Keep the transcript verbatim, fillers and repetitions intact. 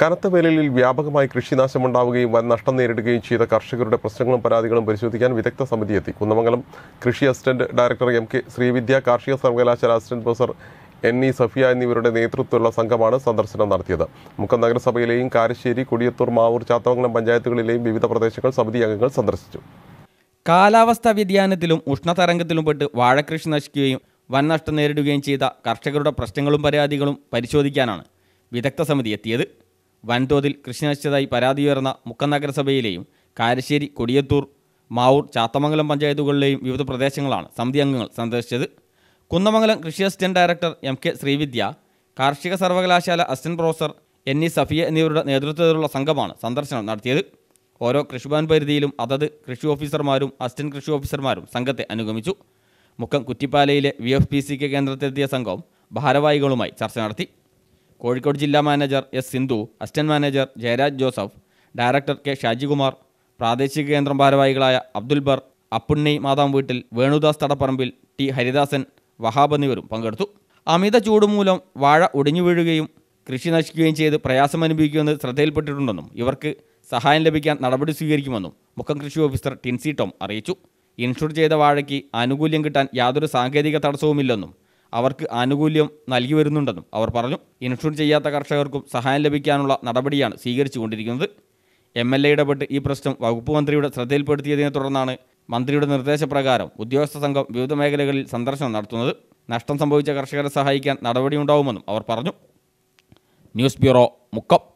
കനത്ത വേനലിൽ വ്യാപകമായി കൃഷിനാശമുണ്ടാവുകയും വൻ നഷ്ടം നേരിടുകയും ചെയ്ത കർഷകരുടെ പ്രശ്നങ്ങളും പരാതികളും പരിശോധിക്കാൻ വിദഗ്ധ സമിതി എത്തി. കുന്നമംഗലം കൃഷി assistant director M K Sreevidya, കാർഷിക സർവകലാശാല assistant professor N E Safiya എന്നിവരുടെ നേതൃത്വത്തിലുള്ള സംഘമാണ് സന്ദർശനം നടത്തിയത്. മുക്കം നഗരസഭയിലെയും കാരശ്ശേരി, കൊടിയത്തൂർ, മാവൂർ, ചാത്തമംഗലം പഞ്ചായത്തുകളിലെയും വിവിധ പ്രദേശങ്ങൾ സമിതി അംഗങ്ങൾ സന്ദർശിച്ചു. കാലാവസ്ഥാ വ്യതിയാനത്തിലും ഉഷ്ണതരംഗത്തിലും പെട്ട് വാഴകൃഷി നശിക്കുകയും വൻ നഷ്ടം നേരിടുകയും ചെയ്ത കർഷകരുടെ പ്രശ്നങ്ങളും പരാതികളും പരിശോധിക്കാനാണ് വിദഗ്ധ സമിതി എത്തിയത്. വൻതോതിൽ കൃഷി നശിച്ചതായി പരാതിയുയർന്ന മുക്കം നഗരസഭയിലെയും കാരശ്ശേരി, കൊടിയത്തൂർ, മാവൂർ, ചാത്തമംഗലം പഞ്ചായത്തുകളിലെയും വിവിധ പ്രദേശങ്ങളാണ് സമിതി അംഗങ്ങൾ സന്ദർശിച്ചത്. കുന്നമംഗലം കൃഷി assistant director M K Sreevidya, കാർഷിക സർവകലാശാല assistant professor N E Safiya എന്നിവരുടെ നേതൃത്വത്തിലുള്ള സംഘമാണ് സന്ദർശനം നടത്തിയത്. ഓരോ കൃഷിഭവൻ പരിധിയിലും അതത് കൃഷി ഓഫീസർമാരും അസിസ്റ്റന്റ് കൃഷി ഓഫീസർമാരും സംഘത്തെ അനുഗമിച്ചു. മുക്കം കുറ്റിപ്പാലയിലെ V F P C K കേന്ദ്രത്തിലെത്തിയ സംഘം ഭാരവാഹികളുമായി ചർച്ച നടത്തി. കോഴിക്കോട് ജില്ലാ manager S Sindhu, assistant manager Jayaraj Joseph, director K Shajikumar, പ്രാദേശിക കേന്ദ്രം ഭാരവാഹികളായ അബ്ദുൽ ബർ, അപ്പുണ്ണി മാതാം വീട്ടിൽ, വേണുദാസ് തടപ്പറമ്പിൽ, ടി ഹരിദാസൻ, വഹാബ് എന്നിവരും പങ്കെടുത്തു. അമിത ചൂട് മൂലം വാഴ ഒടിഞ്ഞു വീഴുകയും കൃഷി നശിക്കുകയും ചെയ്ത് പ്രയാസമനുഭവിക്കുമെന്ന് ശ്രദ്ധയിൽപ്പെട്ടിട്ടുണ്ടെന്നും ഇവർക്ക് സഹായം ലഭിക്കാൻ നടപടി സ്വീകരിക്കുമെന്നും മുക്കം കൃഷി ഓഫീസർ ടിൻസി ടോം അറിയിച്ചു. ഇൻഷുർ ചെയ്ത വാഴയ്ക്ക് ആനുകൂല്യം കിട്ടാൻ യാതൊരു സാങ്കേതിക തടസ്സവുമില്ലെന്നും അവർക്ക് ആനുകൂല്യം നൽകി വരുന്നുണ്ടെന്നും അവർ പറഞ്ഞു. ഇൻഷുർ ചെയ്യാത്ത കർഷകർക്കും സഹായം ലഭിക്കാനുള്ള നടപടിയാണ് സ്വീകരിച്ചു കൊണ്ടിരിക്കുന്നത്. എം എൽ എ ഇടപെട്ട് ഈ പ്രശ്നം വകുപ്പ് മന്ത്രിയുടെ ശ്രദ്ധയിൽപ്പെടുത്തിയതിനെ തുടർന്നാണ് മന്ത്രിയുടെ നിർദ്ദേശപ്രകാരം ഉദ്യോഗസ്ഥ സംഘം വിവിധ മേഖലകളിൽ സന്ദർശനം നടത്തുന്നത്. നഷ്ടം സംഭവിച്ച കർഷകരെ സഹായിക്കാൻ നടപടിയുണ്ടാവുമെന്നും അവർ പറഞ്ഞു. News bureau, Mukkam.